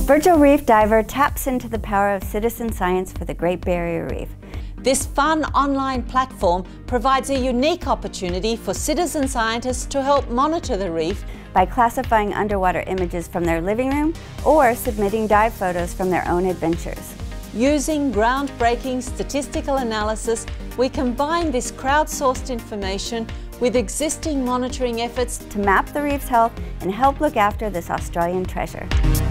Virtual Reef Diver taps into the power of citizen science for the Great Barrier Reef. This fun online platform provides a unique opportunity for citizen scientists to help monitor the reef by classifying underwater images from their living room or submitting dive photos from their own adventures. Using groundbreaking statistical analysis, we combine this crowdsourced information with existing monitoring efforts to map the reef's health and help look after this Australian treasure.